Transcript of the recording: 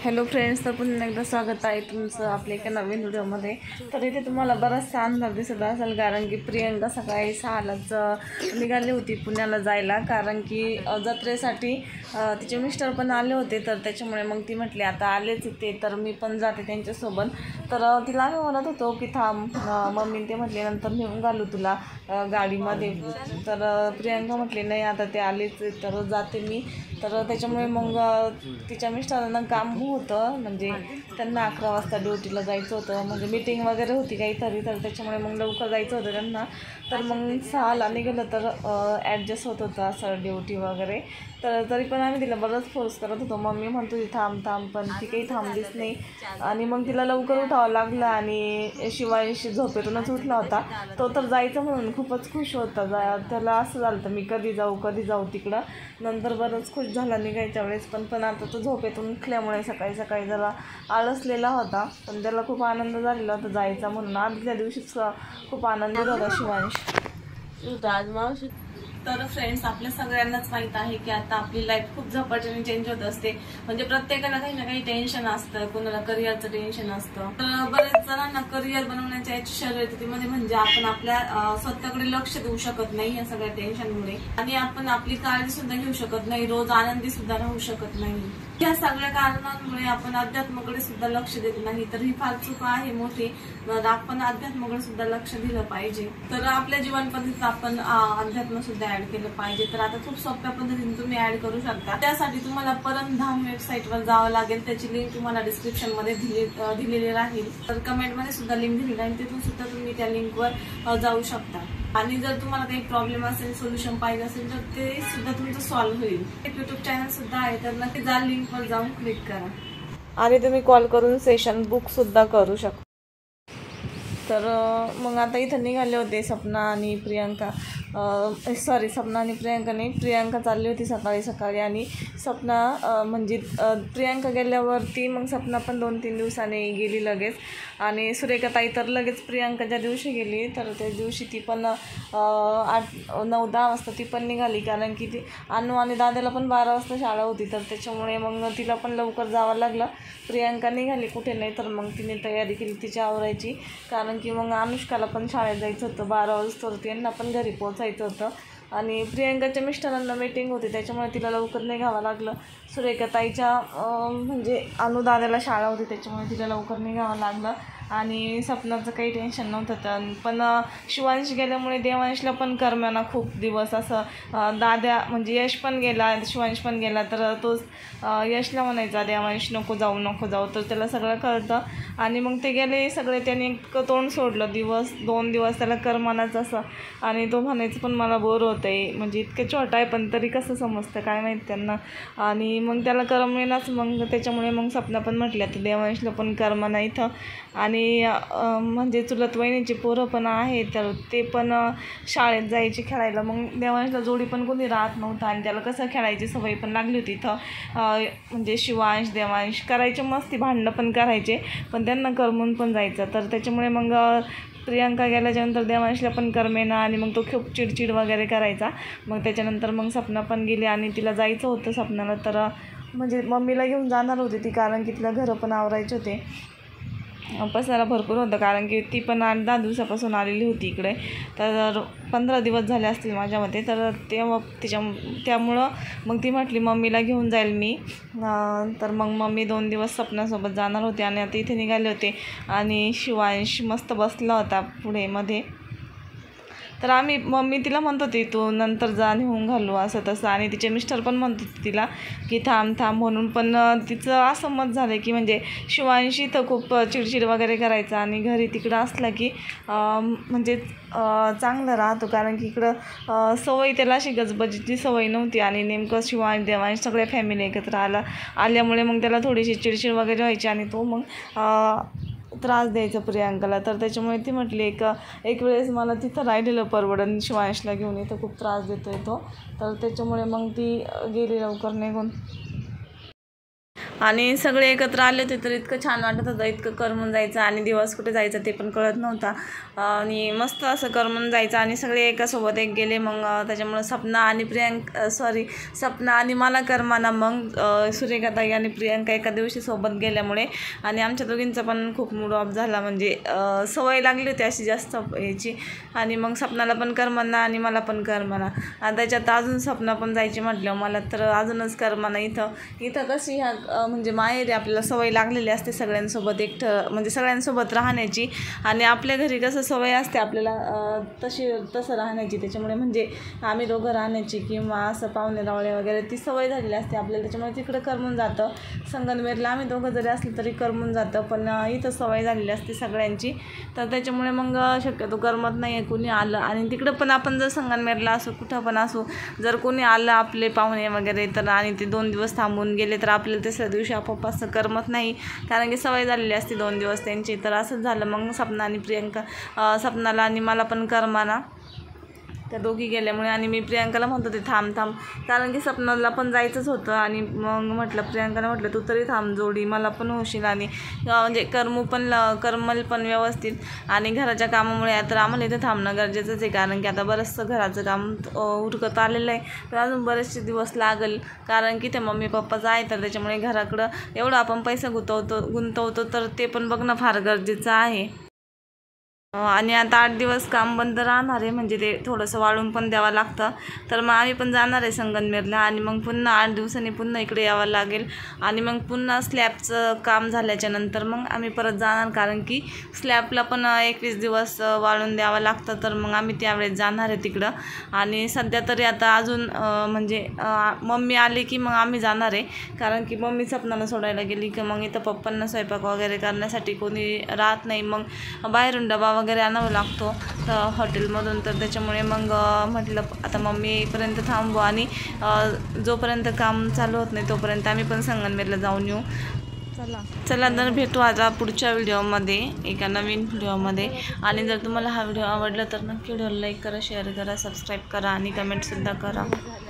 Hello friends, तर पुन्हा एकदा स्वागत आहे तुमचं आपल्या एका नवीन व्हिडिओमध्ये. तर इथे तुम्हाला बराचसा अंदाज दिसत असेल, कारण की प्रियंका सकाळी 6लाच निघाली होती पुण्याला जायला, कारण की जत्रेसाठी तिचे मिस्टर पण आले होते. तर त्याच्यामुळे मग ती म्हटली आता आलेच ते, तर मी पण जाते त्यांच्यासोबत. तर तिला आम्ही म्हणत होतो की थांब, मम्मी ते म्हटले नंतर नेऊन घालू तुला गाडीमध्ये. तर प्रियंका म्हटली नाही आता ते आलेच तर जाते मी. तर त्याच्यामुळे मग तिच्या मिस्टरांना काम होतं, म्हणजे त्यांना 11 वाजता ड्युटीला जायचं होतं, म्हणजे मीटिंग वगैरे होती काहीतरी. तर त्याच्यामुळे मग लवकर जायचं होतं त्यांना. तर मग 6ला निघालं तर ॲडजस्ट होत होतं असं ड्युटी वगैरे. तर तरी पण आम्ही तिला बरंच फोर्स करत होतो, मम्मी म्हणतो ती थांब थांब, पण ती काही थांबलीच नाही. आणि मग तिला लवकर उठावं लागलं. आणि शिवांशी झोपेतूनच उठला होता तो, तर जायचं म्हणून खूपच खुश होता. त्याला असं झालं तर मी कधी जाऊ तिकडं. नंतर बरंच खुश झाला निघायच्या वेळेस, पण आता तो झोपेतून उठल्यामुळे सकाळी सकाळी जरा आळसलेला होता. पण त्याला खूप आनंद झालेला होता जायचा म्हणून. आदल्या दिवशीच खूप आनंदित होता शिवांश. तर फ्रेंड्स, आपल्या सगळ्यांनाच माहीत आहे की आता आपली लाईफ खूप झपाट्याने चेंज होत असते. म्हणजे प्रत्येकाला काही ना काही टेन्शन असतं, कोणाला करिअरचं टेन्शन असतं. तर बऱ्याच जणांना करिअर बनवण्याच्या याची शर्यतीमध्ये म्हणजे आपण आपल्या स्वतःकडे लक्ष देऊ शकत नाही या सगळ्या टेन्शनमुळे. आणि आपण आपली काळजी सुद्धा घेऊ शकत नाही, रोज आनंदी सुद्धा राहू शकत नाही. या सगळ्या कारणांमुळे आपण अध्यात्माकडे सुद्धा लक्ष देत नाही, तर ही फार चूक आहे मोठी. आपण अध्यात्माकडे सुद्धा लक्ष दिलं पाहिजे. तर आपल्या जीवन पद्धतीत आपण अध्यात्म सुद्धा ऍड केलं पाहिजे. तर आता खूप सोप्या पद्धतीने तुम्ही ऍड करू शकता. त्यासाठी तुम्हाला परमधाम वेबसाईटवर जावं लागेल. त्याची लिंक तुम्हाला डिस्क्रिप्शन मध्ये दिलेली राहील. तर कमेंट मध्ये सुद्धा लिंक दिलेली आहे, तिथून सुद्धा तुम्ही त्या लिंकवर जाऊ शकता. आणि जर तुम्हाला काही प्रॉब्लेम असेल, सोल्युशन पाहिजे असेल, तर ते सुद्धा तुमचं सॉल्व्ह होईल. एक युट्यूब चॅनल सुद्धा आहे, तर नक्की जा लिंकवर जाऊन क्लिक करा. आणि तुम्ही कॉल करून सेशन बुक सुद्धा करू शकता. तर मग आता इथं निघाले होते सपना आणि प्रियंका. सपना आणि प्रियंका नाही, प्रियंका चालली होती सकाळी सकाळी. आणि सपना म्हणजे प्रियंका गेल्यावरती मग सपना पण 2-3 दिवसांनी गेली लगेच. आणि सुरेखाताई तर लगेच प्रियंका ज्या दिवशी गेली तर त्या दिवशी ती पण 8-9-10 वाजता ती पण निघाली, कारण की ती अनु आणि दादाला पण 12 वाजता शाळा होती. तर त्याच्यामुळे मग तिला पण लवकर जावं लागलं. प्रियंका निघाली कुठे नाही, तर मग तिने तयारी केली तिची आवरायची, कारण की मग अनुष्काला पण शाळेत जायचं होतं 12 वाजता, त्यांना पण घरी पोचायचं होतं. आणि प्रियंकाच्या मिस्टरांना मीटिंग होती, त्याच्यामुळे तिला लवकर निघावं लागलं. सुरेखाताईच्या म्हणजे अनुदादाला शाळा होती, त्याच्यामुळे तिला लवकर निघावं लागलं. आणि सपनाचं काही टेन्शन नव्हतं. तर पण शिवांश गेल्यामुळे देवांशला पण करम्याना खूप दिवस असं. दाद्या म्हणजे यश पण गेला, शिवांश पण गेला, तर तोच यशला म्हणायचा देवांश नको जाऊ. तर त्याला सगळं कळतं. आणि मग ते गेले सगळे, त्याने इतकं तोंड सोडलं 2 दिवस त्याला करमानाच असं. आणि तो म्हणायचं पण मला बोर होतं आहे, म्हणजे इतके छोटा आहे पण तरी कसं समजतं काय माहीत त्यांना. आणि मग त्याला करमेनाच. मग त्याच्यामुळे मग सपना पण म्हटल्या तर देवांशला पण करमाना इथं. आणि म्हणजे चुलत वहिनीचे पोरं पण आहे, तर ते पण शाळेत जायचे खेळायला. मग देवांशला जोडी पण कोणी राहत नव्हतं, आणि त्याला कसं खेळायची सवय पण लागली होती इथं. म्हणजे शिवांश देवांश करायचे मस्ती, भांडणं पण करायचे, पण त्यांना करमून पण जायचं. तर त्याच्यामुळे मग प्रियंका गेल्याच्यानंतर देवांशला पण करमेना, आणि मग तो खूप चिडचिड वगैरे करायचा. मग त्याच्यानंतर मग सपना पण गेली, आणि तिला जायचं होतं सपनाला. तर म्हणजे मम्मीला घेऊन जाणार होती ती, कारण की तिला घरं पण आवरायचे होते. पसारा भरपूर होतं, कारण की ती पण 8-10 दिवसापासून आलेली होती इकडे. तर 15 दिवस झाले असतील माझ्या मते. तर त्यामुळं मग ती म्हटली मम्मीला घेऊन जाईल मी. तर मग मम्मी 2 दिवस सपनासोबत जाणार होते, आणि आता इथे निघाले होते. आणि शिवांश मस्त बसला होता पुढे मध्ये. तर मम्मी तिला म्हणत होती तू नंतर जा, नेऊन घालू असं तसं. आणि तिचे मिस्टर पण म्हणत होते तिला की थांब म्हणून. पण तिचं असं मत झालं की म्हणजे शिवांशी तर खूप चिडचिड वगैरे करायचा, आणि घरी तिकडं असला की म्हणजे चांगलं राहतो, कारण की इकडं सवय त्याला अशी गजबजीची सवय नव्हती. आणि नेमकं शिवांश देवांश सगळ्या फॅमिली एकत्र आल्यामुळे मग त्याला थोडीशी चिडचिड वगैरे व्हायची, आणि तो मग त्रास द्यायचा प्रियंकाला. तर त्याच्यामुळे ती म्हटली एक वेळेस मला तिथं राहिलेलं परवडन, शिवांशला घेऊन इथं खूप त्रास देतो आहे तो. तर त्याच्यामुळे मग ती गेली लवकर निघून. आणि सगळे एकत्र आले होते तर इतकं छान वाटत होतं, इतकं करमून जायचं आणि दिवस कुठे जायचं ते पण कळत नव्हता. आणि मस्त असं करमून जायचं आणि सगळे एकासोबत एक गेले. मग त्याच्यामुळं सपना आणि मला करमाना. मग सुरेखाताई आणि प्रियंका एका दिवशी सोबत गेल्यामुळे आणि आमच्या दोघींचा पण खूप मूड ऑफ झाला. म्हणजे सवय लागली होती अशी जास्त याची. आणि मग सपनाला पण करमाना आणि मला पण करमाना. आणि त्याच्यात अजून सपना पण जायची म्हटलं मला तर अजूनच करमाना. इथं कशी ह्या म्हणजे माहेरी आपल्याला सवय लागलेली असते सगळ्यांसोबत म्हणजे सगळ्यांसोबत राहण्याची. आणि आपल्या घरी कसं सवय असते आपल्याला तसं राहण्याची. त्याच्यामुळे म्हणजे आम्ही दोघं राहण्याची किंवा असं पाहुणे रावळे वगैरे ती सवय झालेली असते आपल्याला. त्याच्यामुळे तिकडं करमून जातं. संगमनेरला आम्ही दोघं जरी असलं तरी करमून जातं. पण इथं सवय झालेली असते सगळ्यांची तर त्याच्यामुळे मग शक्यतो करमत नाही आहे कुणी आलं. आणि तिकडं पण आपण जर संगमनेरला असो कुठं पण असो जर कोणी आलं आपले पाहुणे वगैरे तर आणि ते 2 दिवस थांबून गेले तर आपल्याला तिसऱ्या दिवशी आपोआप असं करमत नाही, कारण की सवय झालेली असते 2 दिवस त्यांची. तर असंच झालं. मग सपनाला आणि मला पण करमाना त्या दोघी गेल्यामुळे. आणि मी प्रियंकाला म्हणतो ते थांब, कारण की सपनाला पण जायचंच होतं. आणि मग प्रियंकाला म्हटलं तू तरी थांब जोडी, मला पण होशील आणि म्हणजे करमल पण व्यवस्थित. आणि घराच्या कामामुळे तर आम्हाला इथे थांबणं गरजेचंच आहे, कारण की आता बरंचसं घराचं काम उरकत आलेलं आहे. तर अजून बरेचसे दिवस लागेल, कारण की ते मम्मी पप्पाचं आहे तर त्याच्यामुळे घराकडं एवढं आपण पैसा गुंतवतो तर ते पण बघणं फार गरजेचं आहे. आणि आता 8 दिवस काम बंद राहणार आहे, म्हणजे ते थोडंसं वाळून पण द्यावं लागतं. तर मग आम्ही पण जाणार आहे संगमनेरला आणि मग पुन्हा 8 दिवसांनी पुन्हा इकडे यावं लागेल. आणि मग पुन्हा स्लॅबचं काम झाल्याच्या नंतर मग आम्ही परत जाणार, कारण की स्लॅबला पण 21 दिवस वाळून द्यावं लागतं. तर मग आम्ही त्यावेळेस जाणार आहे तिकडं. आणि सध्या तरी आता अजून म्हणजे मम्मी आली की मग आम्ही जाणार आहे, कारण की मम्मी सपनाला सोडायला गेली की मग इथं पप्पांना स्वयंपाक वगैरे करण्यासाठी कोणी राहत नाही. मग बाहेरून डबा वगैरे आणावं लागतो तर हॉटेलमधून. तर त्याच्यामुळे मग म्हटलं आता मम्मी येईपर्यंत थांबू आणि जोपर्यंत काम चालू होत नाही तोपर्यंत आम्ही पण संगमनेरला जाऊन येऊ. चला तर भेटू आता पुढच्या व्हिडिओमध्ये एका नवीन व्हिडिओमध्ये. आणि जर तुम्हाला हा व्हिडिओ आवडला तर नक्की व्हिडिओला लाईक करा, शेअर करा, सबस्क्राईब करा आणि कमेंटसुद्धा करा.